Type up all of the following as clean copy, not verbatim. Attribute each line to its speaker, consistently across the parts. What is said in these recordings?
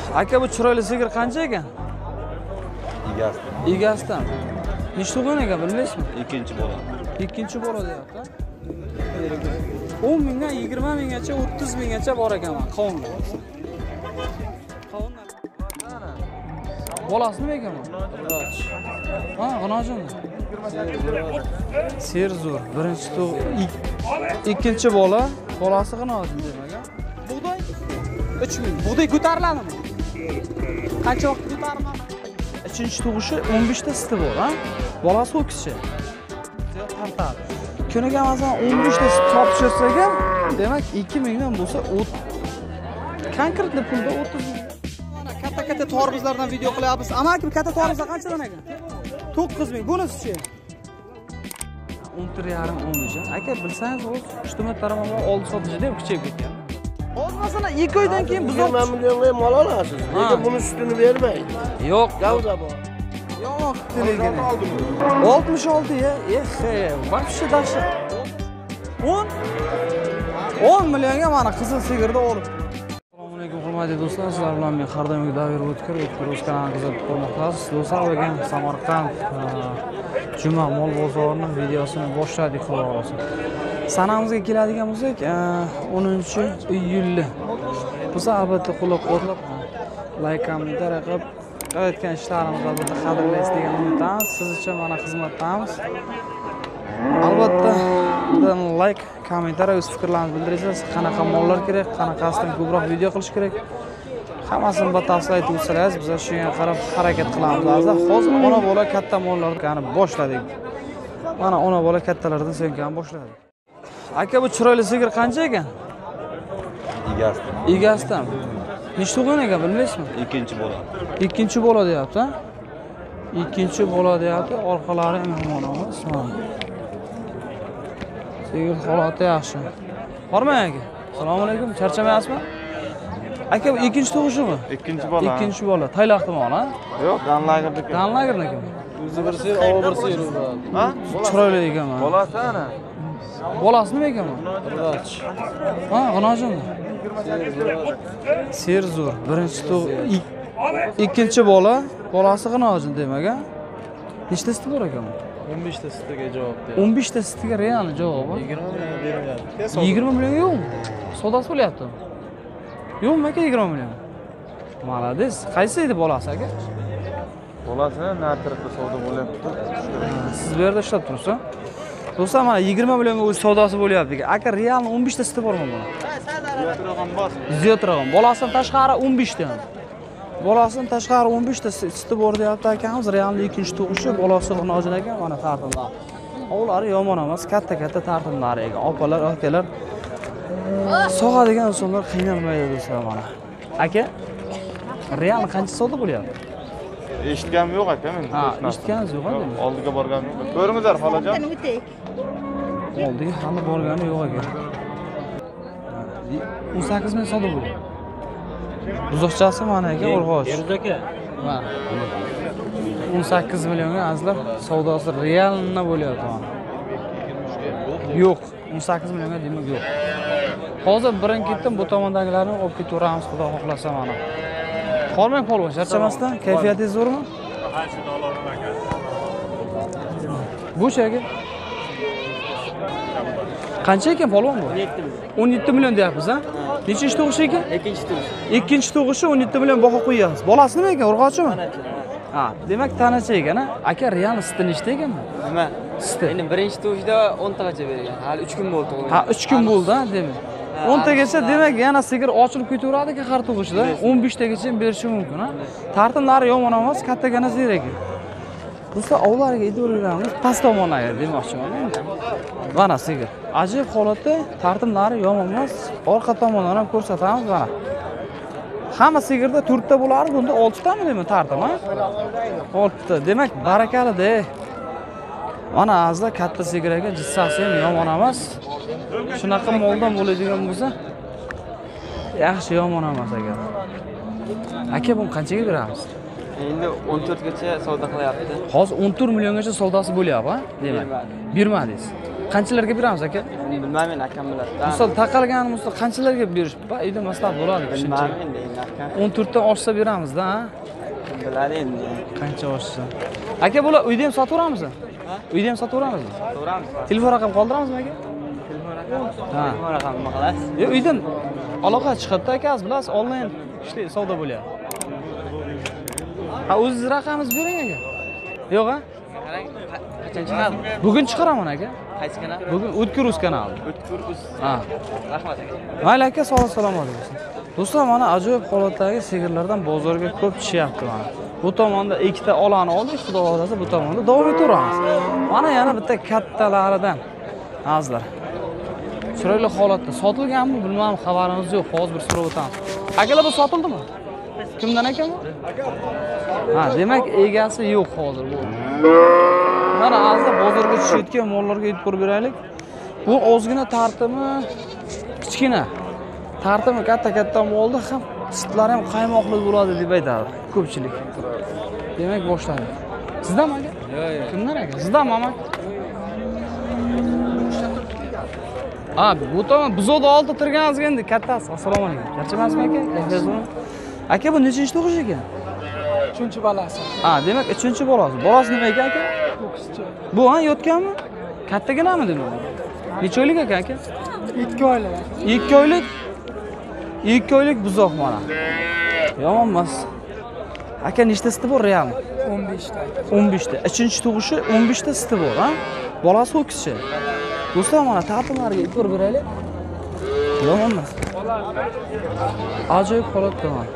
Speaker 1: Aka bu chiroyli sigir qancha ekan?
Speaker 2: Egasidan.
Speaker 1: Egasidan. Nechta tug'ilgan ekan bilmaysizmi?
Speaker 2: Ikkinchi bola.
Speaker 1: Ikkinchi bola deyapti. 10 mingdan 20 minggacha, 30 minggacha bor ekan qovunlar. Qovunlar. Bolasi nima ekan bu? Ha, g'anojim. Serzur. Birinchi ikkinchi bola, bolasi g'anojim demagan. Bug'doy 3 ming. Bug'doy ko'tariladimi? Qancha vaqt ko'tariladi? Uchinchi tug'ishi 15 ta suti bor, ha? Bolasi o'kischi. Tartadi. Kuniga masalan 15 ta sut topshirsak ham, demak 2 mingdan bo'lsa konkretni pulda 30 ming. Mana katta torbizlardan video qilyapmiz. Amaki katta torbizlar qanchadan ekan? 9 ming. Bunisi-chi? 11,5 olmaycha. Aka bilsangiz, o'z ijtimoiy tarmoqlar oldi sotishi deb kuchayib ketgan. Hozir masalan 2 oydan keyin biz
Speaker 3: 20 millionga mal olasiz. Lekin buni sutini bermaydi.
Speaker 1: Yo'q,
Speaker 3: Gavda bor.
Speaker 1: yo'q, lekin 66 ya. Вообще dahshat. 10 millionga mana qizil sigirni olib. Assalomu alaykum hurmatli do'stlar, sizlar bilan men har doimgi Davir O'tkir o'z kanalini kuzatib bormoqdasiz. Do'stlar, bugun Samarqand Juma mol bozorining videosini boshladik xolos. Sanamizga keladigan bo'lsak, 10-iyul. Bo'lsa albatta qo'llab-quvvatlab, like, kommentar qilib, qilayotgan ishlarimizni albatta qadrlaysiz degan umiddamiz. Siz uchun mana xizmatdamiz. Albatta, bundan like, kommentar, o'z fikrlaringizni bildirasiz. Qanaqa mollar kerak, qanaqasidan ko'proq video qilish kerak. Hammasini batafsil aytib o'tsangiz, biz shunga qarab harakat qilamiz. Hozir ona bola katta mollarni boshladik. Mana ona bola kattalardan so'ng boshladik. Aka bu chiroyli sigir qancha ekan?
Speaker 2: Egasidan.
Speaker 1: Egasidan. Nechta tug'ilgan ekan bilmaysizmi?
Speaker 2: Ikkinchi bola.
Speaker 1: Ikkinchi bola deyapti, ha? Ikkinchi bola deyapti, orqalari ham yomon emas. Sigir holati yaxshi. Bormang aka. Assalomu alaykum, charchamayapsizmi? Aka bu ikkinchi tug'ishimi?
Speaker 2: Ikkinchi bola.
Speaker 1: Ikkinchi bola. Tayloqmi ona?
Speaker 2: Yo'q, Danlagirniki.
Speaker 1: Danlagirniki.
Speaker 3: O'zi bir sir, ovi bir sir.
Speaker 2: Ha?
Speaker 1: Chiroyli ekan.
Speaker 2: Bolasi ana.
Speaker 1: Bolasi nima ekan bu? Ha, g'anojimi? Serzur. Birinchi ikkinchi bola, bolasi g'anojim demagan. Nechta suti bor ekan bu?
Speaker 3: 15 ta sutiga javob berdi.
Speaker 1: 15 ta sutiga real javob.
Speaker 3: 20 million beryapti.
Speaker 1: 20 million yo'qmi? Savdosi bo'lyaptimi? Yo'qmi aka 20 million? Malades. Qaysi edi bolasi aka?
Speaker 2: Bolasi narxda savdo bo'lyapti.
Speaker 1: Siz bu yerda ishlab turibsiz? Do'stlar, mana 20 millionga o'z savdosi bo'lyapti ekan. Aka realni 15 ta suti bormi buni?
Speaker 2: Yo'q, bor.
Speaker 1: Ziyodroq. Bolasidan tashqari 15 ta. Bolasidan tashqari 15 ta suti bor deyapti akamiz. Realni ikkinchi tug'ishi bolasi g'anojin ekan, mana tartimlar. Ovlari yomon emas, katta tartimlari ekan. Opalar, akalar sog'adigan insonlar qiynalmaydi do'stlar mana. Aka, real qancha savdo bo'lyapti?
Speaker 2: Eshitganim yo'q aka men.
Speaker 1: Ha, eshitganingiz yo'q endi.
Speaker 2: Oldiga borganim yo'q. Ko'ringizlar xolajon.
Speaker 1: Oldiga hali borgani yo'q ekan. 18 ming savdo bo'ldi. Buzoqchasi mana ekan, urg'och.
Speaker 3: aka.
Speaker 1: Ha. 18 millionga azizlar savdosi realni bo'lyapti mana. Yo'q, 18 millionga demak yo'q. Hozir birin ketdim, bu tomondagilarni olib ketaveramiz, xudo xohlasa mana. Qolmang polvon, charchamasdan, kayfiyatingiz zo'rmi? Bu aka. Qancha ekan polvon bu? 17 million deyapmiz, ha? Nechinchi tug'ish ekan?
Speaker 3: Ikkinchi tug'ish.
Speaker 1: Ikkinchi tug'ishi 17 million baho qo'yapmiz. Bolasi nima ekan? Urg'ochimi? Ha, demak tanacha ekan, ha? Aka real suti nechta ekan bu?
Speaker 4: Nima?
Speaker 1: Suti.
Speaker 4: Endi birinchi tug'ishda 10 tagacha bergan. Hali 3 kun bo'ldi tug'ilgan.
Speaker 1: Ha, 3 kun bo'ldi, ha, demak. 10 tagacha demak yana sigir ochilib ketaveradi ekan har tug'ishda. 15 tagacha berishi mumkin, ha? Tartimlari yomon emas, kattagina zir ekan. Do'stlar, ovlariga e'tiborlaringiz past tomonlarga demoqchiman. Mana sigir. Ajoyib holatda, tartimlari yomon emas. Orqa tomondan ham ko'rsatamiz mana. Hamma sigirda 4 ta bo'lardi, bunda 6 tami deyman tartim, ha? 6 ta. Demak, barakali-da. Mana azizlar katta sigir ekan, jissasi ham yomon emas. Shunaqa moldan bo'ladigan bo'lsa, yaxshi yomon emas ekan. Aka, buni qanchaga beramiz?
Speaker 4: Endi 14 gacha savdo qilyapti.
Speaker 1: Hozir 14 milliongacha savdosi bo'lyapti, ha? Demak. Bermadingiz. Qanchalarga beramiz aka?
Speaker 4: Bilmayman, men akam biladi.
Speaker 1: Misol taqalgan misol qanchalarga berish? Uyda maslahat bo'ladi shuncha.
Speaker 4: Bilmayman endi akam.
Speaker 1: 14 dan oshsa beramiz-da, ha?
Speaker 4: Biladi endi.
Speaker 1: Qancha oshsa. Aka, bular uyda ham sotaveramizmi? Uyda ham sotaveramizmi?
Speaker 4: So'ramiz.
Speaker 1: Telefon raqam qoldiramizmi aka? Ha.
Speaker 4: Telefon raqamni nima qilasiz?
Speaker 1: Uydan aloqa chiqadi aka, bilasiz, onlayn ishlaydi, savdo bo'lyapti. Ha, o'zingiz raqamingizni bering aka. Yo'q, ha?
Speaker 4: Qarang, qachon chiqadi?
Speaker 1: Bugun chiqaraman aka.
Speaker 4: Qaysi kanal?
Speaker 1: Bugun O'tkir Uz kanali.
Speaker 4: O'tkir Uz.
Speaker 1: Ha.
Speaker 4: Rahmat aka.
Speaker 1: Mayli aka, sog' salomat bo'lsin. Do'stlar, mana ajoyib holatdagi sigirlardan bozorga ko'p tushyapti mana. Bu tomonda ikkita olani oldik, xudo xolasa bu tomonda davom etaveramiz. Mana yana bitta kattalaridan. Azizlar. Chiroyli holatda sotilganmi, bilmadim, xabarimiz yo'q. Hozir bir so'rab o'tamiz. Akalar, bu sotildimi? Kimdan ekan bu? Ha, demak, egasi yo'q hozir bu. Mana azizlar, bozorga tushayotgan mollarga e'tibor beraylik. Bu ozgina tartimi kichkina. Tartimi katta molda ham sitlari ham qaymoqli bo'ladi deb aytadi ko'pchilik. Demak, boshladik. Sizdanmi aka? Yo'q. Kimdan aka? Sizdanmi aka? Ha, bu tomon buzoqda olti turgansiz endi kattasi. Assalomu alaykum. Charchamasizmi aka? Kayfiyatmi? Aka, bu nechinchi tug'ish ekan?
Speaker 5: 3-balasi.
Speaker 1: Ha, demak 3-bolasi. Bolasi nima ekan aka?
Speaker 5: To'qqizchi.
Speaker 1: Bu ha yotganmi? Kattaginami demak? Necha oylik ekan aka?
Speaker 5: 2 oylik.
Speaker 1: 2 oylik. 2 oylik buzoq mana. Yomon emas. Aka, nechta suti bor realmi?
Speaker 5: 15 ta.
Speaker 1: 15 ta. Uchinchi tug'ishi 15 ta suti bor, ha? Bolasi ho'kizchi. Do'stlar, mana ta'tillarga e'tibor beraylik. Yomon emas. Ajoyib holatda mana.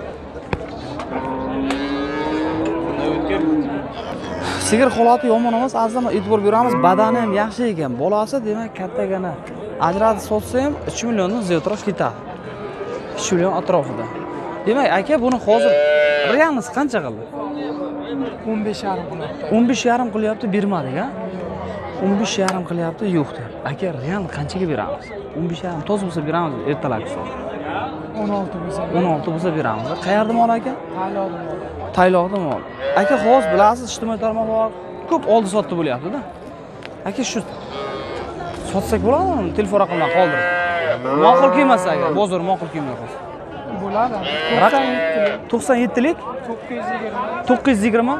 Speaker 1: Sigir holati yomon emas, azizlar, e'tibor beramiz. Badani ham yaxshi ekan. Bolasi demak kattagina. Ajratib sotsa ham 3 milliondan ziyodroq ketadi. 3 million atrofida. Demak, aka, buni hozir realni qancha qildi?
Speaker 5: 15,5 qilyapti.
Speaker 1: 15,5 qilyapti, bermadik, ha? 15,5 qilyapti, yo'q deb. Aka, realni qanchaga beramiz? 15,5 to'z bo'lsa beramiz, ertalab so'z.
Speaker 5: 16 bo'lsa.
Speaker 1: 16 bo'lsa beramiz. Qayerda mol aka?
Speaker 5: Tayloqda.
Speaker 1: Tayloqda mol. Aka, hozir bilasiz, ijtimoiy tarmoqlar ko'p oldi-sotdi bo'lyapti-da. Aka, shu sotsak bo'ladimi? Telefon raqamlarini qoldirib. Ma'qul kelmasa agar, bozor ma'qul kelmasa.
Speaker 5: Bo'ladi.
Speaker 1: 97 lik?
Speaker 5: 920.
Speaker 1: 920?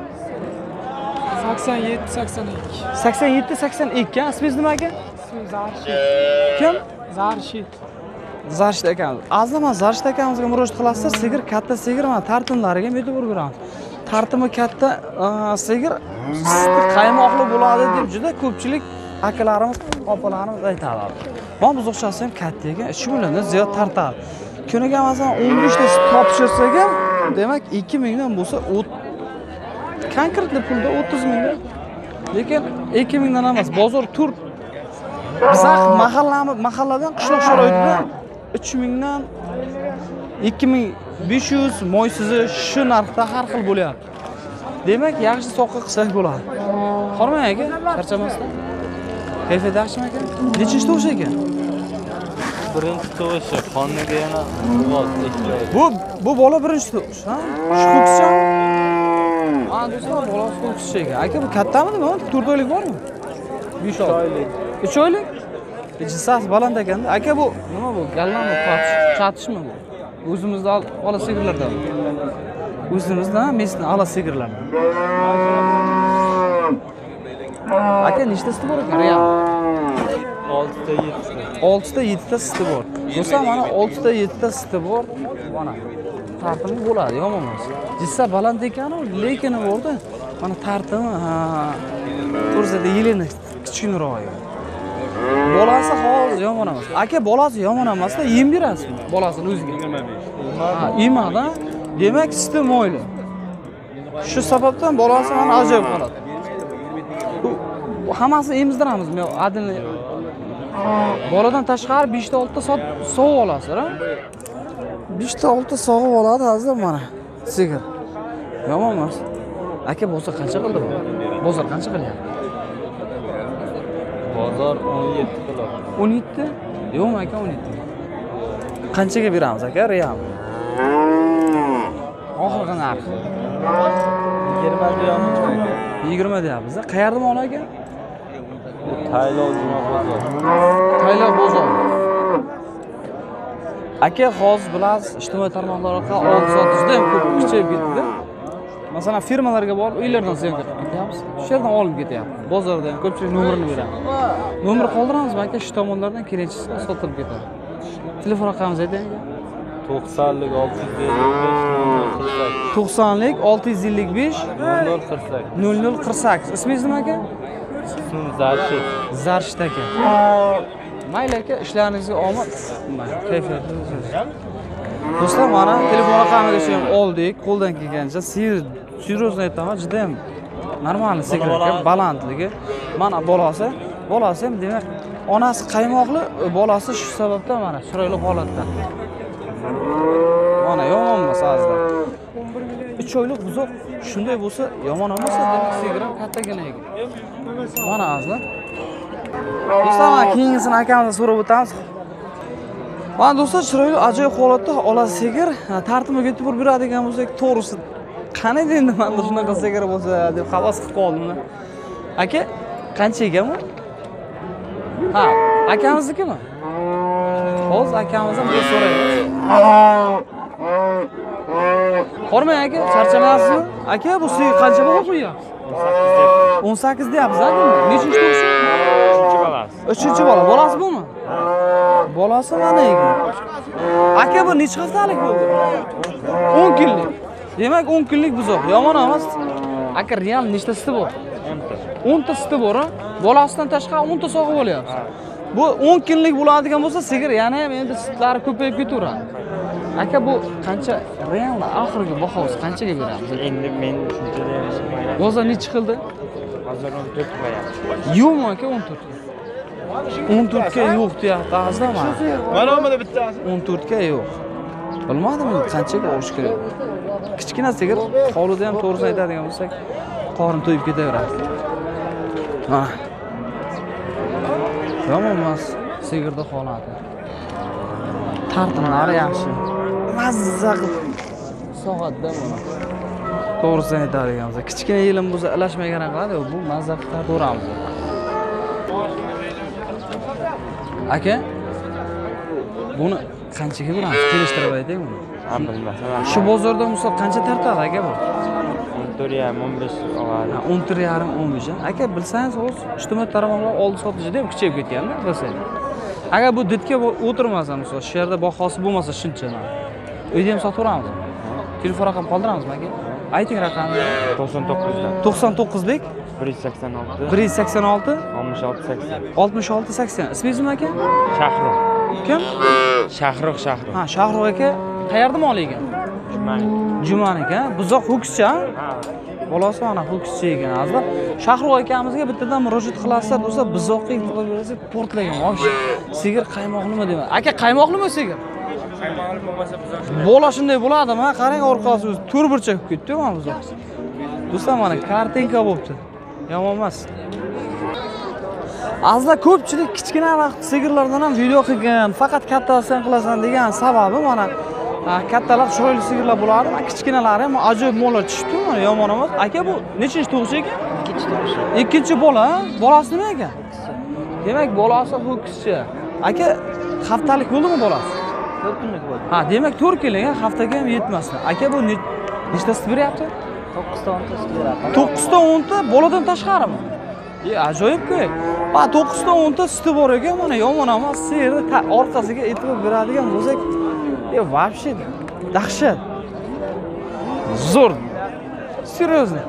Speaker 5: 87 82.
Speaker 1: 87 82, ha? Ismingiz nima aka?
Speaker 5: Zarshid.
Speaker 1: Kim?
Speaker 5: Zarshid.
Speaker 1: Zarshid akamiz. Azizlar, Zarshid akamizga murojaat qilasizlar. Sigir katta sigir, mana tartimlariga e'tibor beramiz. Tartimi katta sigir qaymoqli bo'ladi deb juda ko'pchilik akalarimiz, opalarimiz aytadi. Mana buzoqchasi ham katta ekan, 3 milliondan ziyod tartadi. Kuniga masalan 15 ta topshirsak ham, demak 2 mingdan bo'lsa, konkretli pulda 30 mingdan. Lekin 2 mingdan emas, bozor tur bizaq mahalladan qishloq sharoitida 3 mingdan 2500 moysizi shu narxda har xil bo'lyapti. Demak, yaxshi soqqa qilsak bo'ladi. Qormang aka, charchamasdan. Kayfiyat yaxshimi aka? Nechinchi tug'ish ekan?
Speaker 3: Birinchi tug'ishi, qoniga yana
Speaker 1: Bu bola birinchi tug'ish, ha? Shu ho'kizcha? Ha, do'stlar, bolasi ho'kizcha ekan. Aka, bu kattami nima? 4 oylik bormi? 5 oylik. 3 oylik? Jisasi baland ekanda. Aka, bu nima bu? Gallanmi, chatishmi bu? O'zimizda ola sigirlardan. O'zimizda mesni ola sigirlardan. Aka, nechtasi bor ekan? Real.
Speaker 3: 6 ta 7 ta.
Speaker 1: 6 ta 7 ta suti bor. Do'stlar, mana 6 ta 7 ta suti bor. Mana tartimi bo'ladi, yomon emas. Jissa baland ekanu, lekin borda mana tartimi, ko'rsatdi, yelini kichikroq ekan. Bolasi hozir yomon emas. Aka, bolasi yomon emas-da, yem berasizmi? Bolasini o'ziga. Ha, yemadi. Demak, suti mo'yli. Shu sababdan bolasi mana ajoyib holat. Bu hammasini emizdiramiz. Men adini boladan tashqari 5 ta 6 ta sog'ib olasiz, ha? 5 ta 6 ta sog'ib oladi azizlar mana. Sigir. Yomon emas. Aka, bozor qancha qildi bu? Bozor qancha qilyapti?
Speaker 3: Bozor 17 qiladi.
Speaker 1: 17? Yo'qmi aka, 17. Qanchaga beramiz aka, real? Oxirgi narx.
Speaker 3: 20 deyapmiz aka.
Speaker 1: 20 deyapmiz. Qayerda mol aka?
Speaker 3: Tayyor Juma bozor.
Speaker 1: Tayyor bozor. Aka, hozir bilasiz, ijtimoiy tarmoqlar orqali oldi sotish juda ham ko'p kuchayib ketdi. Masalan, firmalarga borib, uylardan syomka qilib ketyapmiz. Shu yerdan olib ketyapmiz. Bozorda ham ko'pchilik nomerini beramiz. Nomer qoldiramiz, aka, shu tomonlardan kelinchisi sotilib ketadi. Telefon raqamingizni ayting.
Speaker 3: 90lik 655
Speaker 1: 90lik 655
Speaker 3: 0048.
Speaker 1: 0048. Ismingiz nima aka?
Speaker 3: İsmim Zarshid.
Speaker 1: Zarshid aka. Mayli aka, ishlaringizga omad. Kayfiyatli bo'lsin. Do'stlar, mana telefon raqamigacha ham oldik, qo'ldan kelgancha. Seryozni aytaman, juda ham normalniy sigir aka, balandligi. Mana bolasi ham demak, onasi qaymoqli, bolasi shu sababdan mana chiroyli holatda. Mana yomon emas azizlar. 3 oylik buzoq shunday bo'lsa, yomon emas, demak sigir ham kattagina ekan. Mana azizlar. Do'stlar, mana keyingisini akamizdan so'rab o'tamiz. Mana do'stlar, chiroyli ajoyib holatda olasi sigir, tartibga yetib beradigan bo'lsak, to'g'risi qani endi menda shunaqa sigir bo'lsa deb havas qilib qoldim. Aka, qancha ekan bu? Ha, akamiznikimi? Hozir akamizdan bir so'raymiz. Qormang aka, charchamayapsizmi? Aka, bu sigir qancha baho qo'yyapsiz? 18 deyapsiz, aka. Nechinchi bo'lsa? 3-chi bola. Bolasi bumi? Bolasi mana ekan. Aka, bu necha haftalik bo'ldi? 10 kunlik. Demak, 10 kunlik buzoq. Yomon emas. Aka, real nechta suti bor? 10 ta suti bor, bolasidan tashqari 10 ta sog'ib olyapsiz. Bu 10 kunlik bo'ladigan bo'lsa, sigir yana ham endi sutlari ko'payib ketaveradi. Aka, bu qancha real oxirgi bahosi qanchaga beramiz?
Speaker 3: Endi men shuncha deyapman.
Speaker 1: Hozir necha qildi?
Speaker 3: Hozir 14 qo'yapman.
Speaker 1: Yo'qmi aka 14 ga? 14 ga yo'q deyapti azizlar mana.
Speaker 2: Mana bunda bittasi.
Speaker 1: 14 ga yo'q. Bilmadim qanchaga olish kerak. Kichkina sigir hovlida ham to'g'risini aytadigan bo'lsak, qorin to'yib ketaveradi. Mana. Yomon emas sigirda holati. Tartimlari yaxshi. Mazza qilib sog'atda buni. To'g'risini aytadigan bo'lsa, kichkina yelim bo'lsa, ilashmagan qiladi, bu mazza qilib tartaveramiz. Aka, buni qanchaga beramiz? Kelishtirib ayting buni.
Speaker 3: Ha, bilmasam.
Speaker 1: Shu bozorda misol qancha tartadi aka bu?
Speaker 3: 14,5 oladi.
Speaker 1: 14,5 aka, bilsangiz hozir ijtimoiy tarmoqlar oldi sotishida ham kuchayib ketganda, bilsangiz. Agar bu ditga o'tirmasa, misol shu yerda bahosi bo'lmasa shuncha. Uyda ham sotaveramiz. Telefon raqam qoldiramizmi aka? Ayting raqamni.
Speaker 3: 99dan.
Speaker 1: 99lik
Speaker 3: 186
Speaker 1: 186
Speaker 3: 66 80.
Speaker 1: 66 80. Ismingiz nima aka?
Speaker 3: Shahruh.
Speaker 1: Kim?
Speaker 3: Shahruh.
Speaker 1: Ha, Shahruh aka. Qayerda mol ekan? Jumaniki, ha? Buzoq ho'kizcha, ha? Bolasi mana ho'kizcha ekan, azizlar. Shahruh akamizga bittadan murojaat qilasizlar, do'stlar, buzoqqa e'tibor bersangiz, portlagan. Vosh, sigir qaymoqlimi deyman. Aka, qaymoqlimi sigir?
Speaker 3: Qaymoqli bo'lmasa buzoq.
Speaker 1: Bola shunday bo'ladimi? Qarang, orqasi o'zi to'rtburchak bo'lib ketdi-ku mana buzoq. Do'stlar, mana kartinka bo'libdi. Yomon emas. Azizlar, ko'pchilik kichkinaroq sigirlardan ham video qilgan, faqat kattasidan qilasan degan sababi mana kattalar chiroyli sigirlar bo'ladi, kichkinalari ham ajoyib mollar tushibdi, mana yomon emas. Aka, bu nechinchi tug'ish ekan? Ikkinchi bola, bolasi nima ekan? Demak, bolasi ho'kizcha. Aka, haftalik bo'ldimi bolasi?
Speaker 4: 4 kunlik bo'ldi.
Speaker 1: Ha, demak 4 kunlik, haftaga ham yetmasdi. Aka, bu nechta sut beryapti?
Speaker 4: 9 ta 10 ta sut beradi.
Speaker 1: 9 ta 10 ta boladan tashqarimi? Ajoyib-ku. Va 9 ta 10 ta suti bor ekan, mana yomon emas. Sigirni orqasiga e'tibor beradigan bo'lsak, вообще dahshat. Zo'r. Seryozni.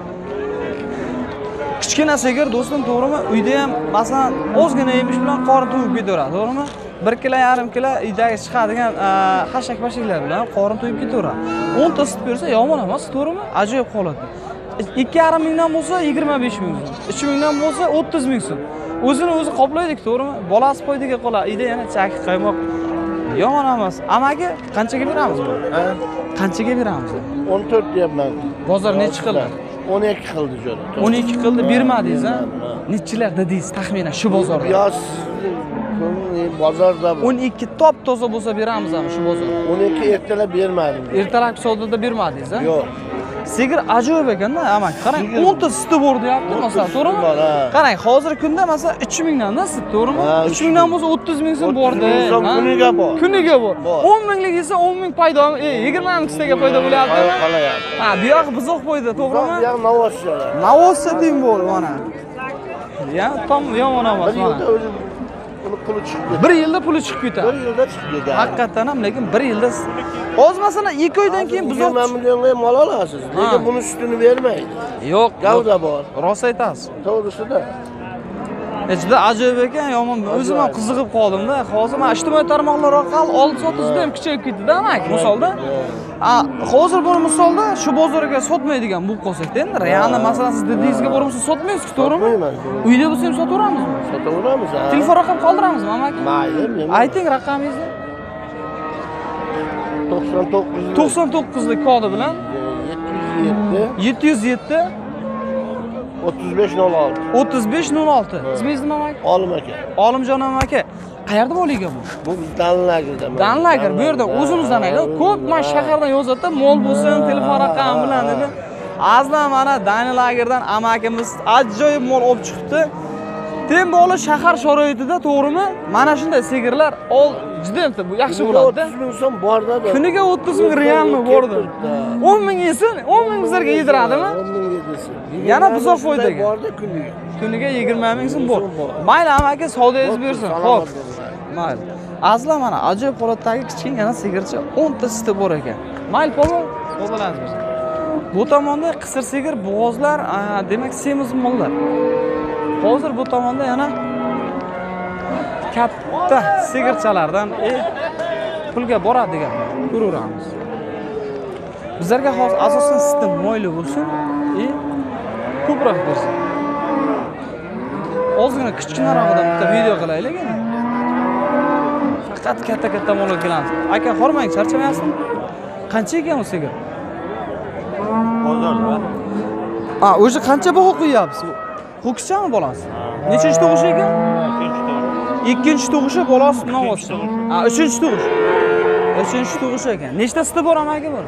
Speaker 1: Kichkina sigir do'stim, to'g'rimi? Uyda ham masalan ozgina yemish bilan qorin to'yib ketaveradi, to'g'rimi? 1,5 kilo uydagi chiqadigan hashak-bashaklar bilan qorin to'yib ketaveradi. 10 ta sut bersa yomon emas, to'g'rimi? Ajoyib holat. 2,5 mingdan bo'lsa 25 ming so'm, 3 mingdan bo'lsa 30 ming so'm. O'zini o'zi qoplaydik, to'g'rimi? Bolasi foydaga qoladi. Uyda yana chaki qaymoq. Yomon emas. Amaga qanchaga beramiz bu? Qanchaga beramiz?
Speaker 6: 14 deyapman.
Speaker 1: Bozor necha qildi?
Speaker 6: 12 qildi jo'ra.
Speaker 1: 12 qildi, bermadingiz, ha? Nechilar dedingiz taxminan shu bozorda?
Speaker 6: Yoz bozorda
Speaker 1: 12 top toza bo'lsa beramizmi shu bozor?
Speaker 6: 12 ertalab bermadim.
Speaker 1: Ertalab savdoda bermadingiz, ha?
Speaker 6: Yo'q.
Speaker 1: Sigir ajoyib ekanda, amak. Qarang, 10 ta suti bor deyapti, masalan, to'g'rimi?
Speaker 6: bor, ha.
Speaker 1: Qarang, hozirgi kunda masalan 3000 dan sut, to'g'rimi?
Speaker 6: Ha,
Speaker 1: 3000 dan bo'lsa 30 ming so'm borda.
Speaker 6: 30 ming so'm kuniga bor.
Speaker 1: Kuniga bor.
Speaker 6: Bor.
Speaker 1: 10 minglik esa 10 ming paydo, 20 ming staga paydo bo'lyaptimi?
Speaker 6: Qolayapti.
Speaker 1: Ha, bu yoq buzoq qo'ydi, to'g'rimi?
Speaker 6: Bu yoq navoschalar.
Speaker 1: Navosa deng bor mana. Ya, tam yomon emas
Speaker 6: Bir
Speaker 1: mana.
Speaker 6: yilda o'zi uni puli chiqib ketadi.
Speaker 1: 1 yilda puli chiqib ketadi.
Speaker 6: 1 yilda chiqib ketadi.
Speaker 1: Haqiqatan ham, lekin 1 yilda hozir masalan 2 oydan keyin buzoq
Speaker 6: 20 millionga mal olasiz. Lekin buni sutini bermaydi.
Speaker 1: yo'q,
Speaker 6: Gavda bor.
Speaker 1: rost aytasiz.
Speaker 6: To'g'risida.
Speaker 1: Juda ajoyib ekan, yomon. O'zim ham qiziqib qoldim-da. Hozir mana ijtimoiy tarmoqlar orqali oldi sotishda ham kuchayib ketdi-da, amak, misolda. Hozir buni misolda shu bozorga sotmaydigan bo'lib qolsak-da, endi realni masalan siz dedingizga borib sotmaysiz-ku, to'g'rimi?
Speaker 6: Sotmayman.
Speaker 1: Uyda bo'lsa ham sotaveramizmi?
Speaker 6: Sotaveramiz, ha.
Speaker 1: Telefon raqam qoldiramizmi, amak?
Speaker 6: Mayli, men
Speaker 1: Ayting raqamingizni.
Speaker 6: 99
Speaker 1: 99lik kodi bilan 707
Speaker 6: 3506.
Speaker 1: 3506. Ismingiz nima, amak?
Speaker 6: Olim aka.
Speaker 1: Olimjon aka. Qayerda bo'liga bu?
Speaker 6: Bu Danlagerda.
Speaker 1: Danlager bu yerda o'zimizdan ayda. Ko'p men shahardan yozadi, mol bo'lsin, telefon raqami bilan dedi. Azlan mana Danlagerdan amakimiz ajoyib mol olib chiqibdi. Temboli shahar sharoitida, to'g'rimi? Mana shunday sigirlar juda bu yaxshi bo'ladi-da.
Speaker 6: 30 ming so'm borda.
Speaker 1: Kuniga 30 ming realmi bordi. 10 ming yesin, 10 ming bizlarga yediradimi?
Speaker 6: 10 ming yedirsin.
Speaker 1: Yana buzoq foydaga.
Speaker 6: Borda kuniga.
Speaker 1: Kuniga 20 ming so'm bor. Mayli amaki, savdoyingiz bersin. Xo'p. Mayli. Aslan mana ajoyib holatdagi kichkina sigircha 10 ta suti bor ekan. Mayli, polvon, foydalanasiz. Bu tomonda qisir sigir, bo'g'ozlar, demak, semiz mollar. Hozir bu tomonda yana katta sigirchalardan pulga boradigan ko'raveramiz. Bizlarga hozir asosan suti mo'yli bo'lsin, ko'proq bersin. Ozgina kichkinarog'idan bitta video qilaylik. Faqat katta molga kelamiz. Aka, hormang, charchamayapsizmi? Qancha ekan bu sigir? Bozorda. O'zi qancha baho qo'yapsiz? Ho'kizchami bolasi? Nechinchi tug'ish ekan? Ikkinchi tug'ishi, bolasi navosi. Uchinchi tug'ish. Uchinchi tug'ish ekan. Nechta suti bor amaki bor?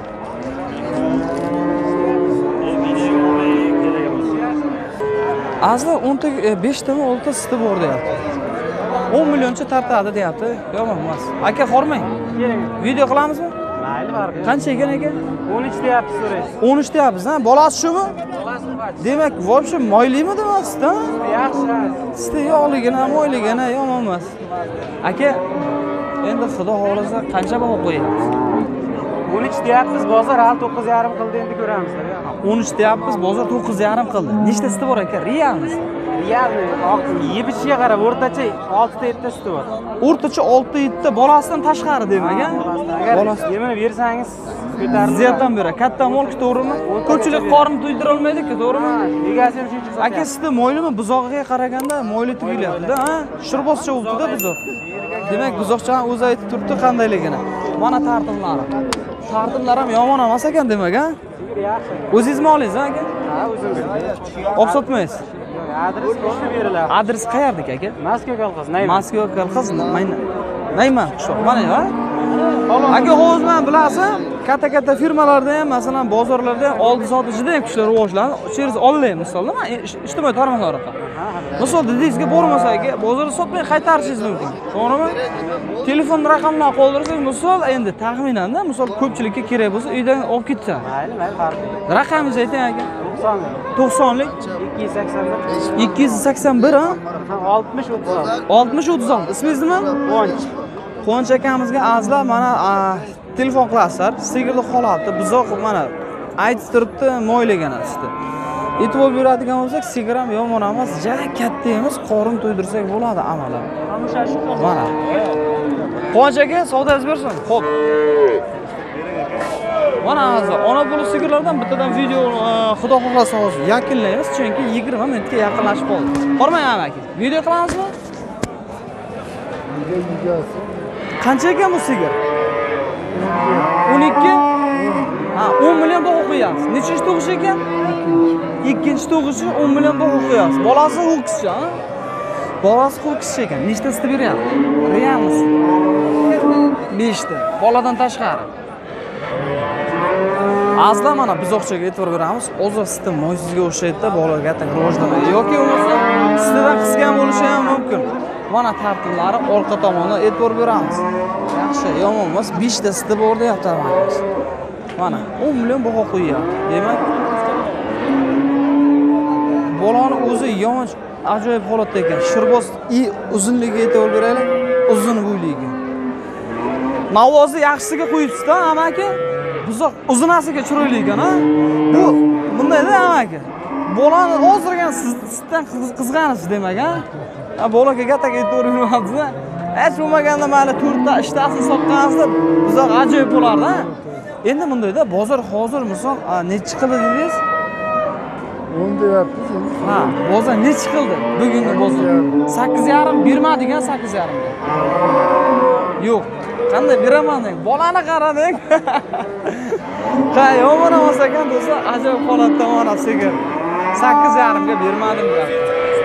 Speaker 1: Asli 5 ta 6 ta suti bor deyapti. 10 millioncha tartadi deyapti. Yomon emas. Aka, hormang. Video qilamizmi?
Speaker 3: Mayli, farqi.
Speaker 1: Qancha ekan aka?
Speaker 3: 13 deyapsiz so'raysiz.
Speaker 1: 13 deyapsiz, ha? Bolasi shumi? Demak, voobshe moylimi demasiz, ha?
Speaker 3: Yaxshi.
Speaker 1: Suti yo'qligina, moyligina yomon emas. Aka, endi xudo xolasa qancha baho qo'yamiz?
Speaker 3: 13 deyapsiz, bozor hali 9,5 qildi, endi ko'ramiz.
Speaker 1: 13 deyapsiz, bozor 9,5 qildi. Nechta suti bor aka? Realmi?
Speaker 3: Realni, yeb ichiga qarab, o'rtacha 6 ta 7 ta suti bor.
Speaker 1: O'rtacha 6-7 ta bolasidan tashqari demak, ha?
Speaker 3: Bolasi yemini bersangiz ko'tariladi.
Speaker 1: Ziyatdan beradi. Katta molki, to'g'rimi? Ko'pchilik qorin to'ydira olmaydi-ku, to'g'rimi?
Speaker 3: Egasi ham shuncha
Speaker 1: Aka, suti moylimi? Buzog'iga qaraganda moyli tugilyapti-da, ha? Shirbozcha bo'libdi-da buzoq. Demak, buzoqcha o'zi aytib turibdi qandayligini. Mana tartimlari. Tartimlar ham yomon emas ekan demak, ha?
Speaker 3: yaxshi.
Speaker 1: O'zingizmi olingiz, aka?
Speaker 3: Ha, o'zimiz.
Speaker 1: Olib sotmaysiz?
Speaker 3: Adres qo'shib beriladi.
Speaker 1: Adres qayerdek aka?
Speaker 3: Moskva kolxoz, Nayman.
Speaker 1: Moskva kolxoz, Nayman qishloq. Mana, ha? Aka, hozir men bilasiz, katta firmalarda ham, masalan, bozorlarda ham oldi soti juda ham kuchli rivojlanadi. Cheriz olaymi, misolda, men ijtimoiy tarmoqlar orqali. Misol dedingizga bormasa aka, bozorda sotmay qaytarishingiz mumkin. To'g'rimi? Telefon raqamlarini qoldirsangiz, misol endi taxminan-da, misol ko'pchilikka kerak bo'lsa, uydan olib ketsa.
Speaker 3: Mayli, farqi.
Speaker 1: Raqamingizni ayting aka.
Speaker 3: 90lik.
Speaker 1: 90lik. 281, ha?
Speaker 3: 60 36.
Speaker 1: Ismingiz nima?
Speaker 3: Quvonch.
Speaker 1: Quvonch akamizga azlar mana telefon qilasizlar. Sigirni holati buzoq mana aytib turibdi, mo'yligini suti. E'tibor beradigan bo'lsak, sigir ham yomon emas, ja katta emas, qorin to'ydirsak bo'ladi amalan. Mana. Quvonch aka, savdoyingiz bersin. Xo'p. Mana azlar, ona bo'lib sigirlardan bittadan video xudo xohlasa hozir yakunlaymiz, chunki 20 minutga yaqinlashib qoldi. Hormang amaki. Video qilamizmi? Qancha ekan bu sigir? 12? Ha, 10 million baho qo'yapsiz. Nechinchi tug'ish ekan? Ikkinchi tug'ishi 10 million baho qo'yapsiz. Bolasi ho'kizcha, ha? Bolasi ho'kizcha ekan. Nechta suti beryapti? Realmi? 5 ta. Boladan tashqari. Aslan mana buzoqchaga e'tibor beramiz. O'zi sisti mo'ysizga o'xshaydi-da, bolaga atak rivojlanadi. Yoki bo'lmasa sistidan qisgan bo'lishi ham mumkin. Mana tartiblari orqa tomondan e'tibor beramiz. Yaxshi, yomon emas. 5 ta sisti bor deyapti amakamiz. Mana 10 million baho qo'yyapti. Demak, bolani o'zi yomon ajoyib holatda ekan. Shirboz uzunligiga e'tibor beraylik, uzun bo'yligiga. Navozni yaxshisiga qo'yibsiz-da, amaki. Buzoq uzunasiga chiroyli ekan, ha? Bu bundayda amaki. Bolani hozirgina sizdan qizg'anasiz demak, ha? Bolaga gataga e'tibor bermayapsiz-da. Hech bo'lmaganda mana 4 ta ishtasini sotganingizda buzoq ajoyib bo'lardi, ha? Endi bundayda bozor hozir misol nechi qildi dedingiz?
Speaker 6: 10 deyapsiz.
Speaker 1: Ha, bozor nechi qildi? Bugungi bozor 8,5 bermadigan 8,5 ga. Yo'q. Qanday beraman deng? Bolani qarading. Qay, yomon emas ekan do'stlar, ajoyib holatda mana sigir 8,5 ga bermadim deyapti.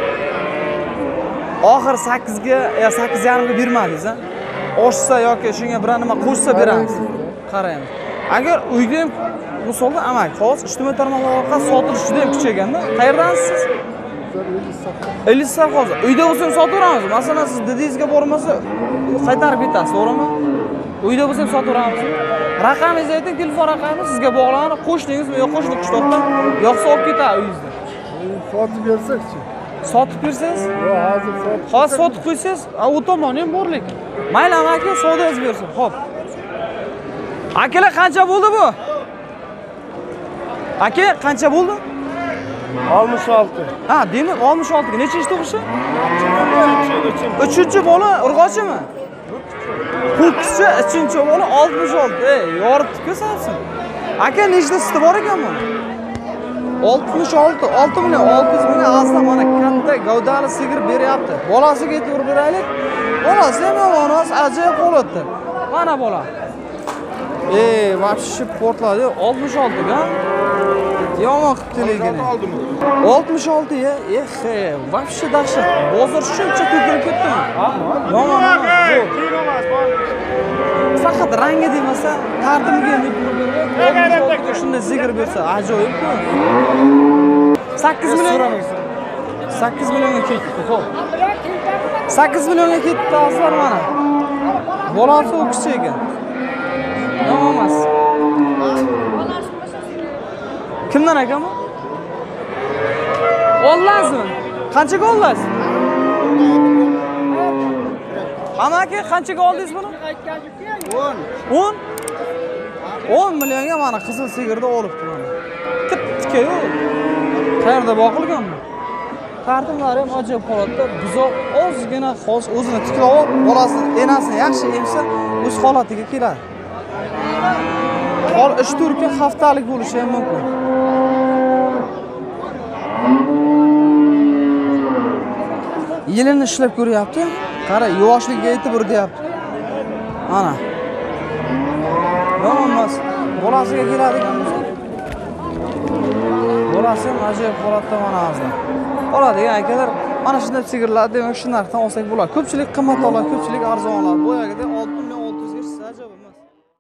Speaker 1: Oxir 8 ga, 8,5 ga bermadingiz, ha? Oshsa yoki shunga bir nima qo'shsa beramiz. Qaraymiz. Agar uyda misolda amak, hozir ijtimoiy tarmoqlar orqali sotilish juda ham kuchayganda, qayerdansiz siz? Elisar hozir. Uyda bo'lsa sotaveramiz. Masalan, siz didingizga bormasa, qaytarib ketasiz, to'g'rimi? Uyda bo'lsa sotaveramiz. Raqamingizni ayting, telefon raqami sizga bog'lanib, qo'shningiz yo qo'shni qishloqdan yo'qsa olib ketadi uyingizda.
Speaker 6: Sotib bersak-chi?
Speaker 1: Sotib bersangiz?
Speaker 6: Yo'q, hozir sotib.
Speaker 1: Hozir sotib qo'ysangiz, u tomoni ham bor lekin. Mayli amaki, savdoingiz bersin. Xo'p. Akalar qancha bo'ldi bu? Aka, qancha bo'ldi?
Speaker 6: 66.
Speaker 1: Ha, demak 66 ga nechinchi tug'ishi? 3-chi bola urg'ochimi? 4-chi, 3-chi bola 66. Yoribdi-ku sensin. Aka, nechta suti bor ekan bu? 66, 6 million 600 million aslan mana katta gavdali sigir beryapti. Bolasiga e'tibor beraylik. Bolasi ham yomon emas, ajoyib holatda. Mana bola. Вообще portladi. 66 ga. Yomon qilibdi lekin. 66 ya. Вообще dahshat. Bozor shuncha ko'karib ketdimi? Yomon emas. Faqat rangi demasa, tartibiga e'tibor berib, shunday sigir bersa ajoyib-ku. 8 million. 8 millionga ketdi. Xo'p. 8 millionga ketdi aslan mana. Bolasi o'kishi ekan. Yomon emas. Kimdan ekan bu? Oldingizmi? Qanchaga oldingiz? Amaki, qanchaga oldingiz buni? 10. 10 millionga mana qizil sigirni olibdi mana. Tip-tikayu. Qayerda boqilgan bu? Tartiblari ham ajoyib holatda. Buzoq ozgina o'zini tiklab olib, bolasini enasini yaxshi emsa, o'z holatiga keladi. Hol 3-4 kun haftalik bo'lishi ham mumkin. Yilini ishlab ko'ryapti. Qara, yoshligiga e'tibor deyapti. Mana. Yomon emas. Bolasiga keladigan bo'lsa. Bolasi ham ajoyib holatda mana hozir. Oladigan akalar, mana shunday sigirlar demak shu narxdan olsak bo'ladi. Ko'pchilik qimmat oladi, ko'pchilik arzon oladi. Boyagida